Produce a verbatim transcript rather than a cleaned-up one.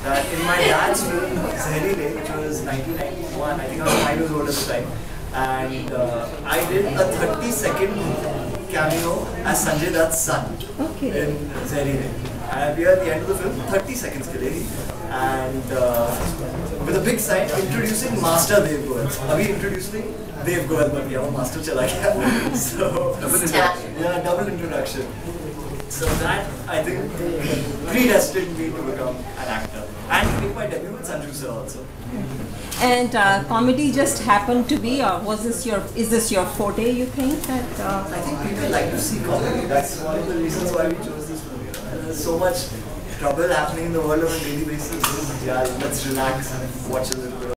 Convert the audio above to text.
that in my dad's film Zehreele, which was nineteen ninety-one, I think I was five years old at the time, and uh, I did a thirty second cameo as Sanjay Dutt's son Okay. in Zehreele. I appear at the end of the film, thirty seconds ke liye, and uh, with a big sign introducing Master Dev Goel. Abhi introducing Dev Goel, but yeah, Master chala gaya. So double introduction. Yeah, double introduction. So that, I think, predestined me to become an actor and to make my debut with Sanju sir also. And uh, comedy just happened to be, or was this your, is this your forte, you think? That, uh, I think people like to see comedy. That's one of the reasons why we chose this movie. You know? There's so much trouble happening in the world on a daily basis. Yeah, let's relax and watch a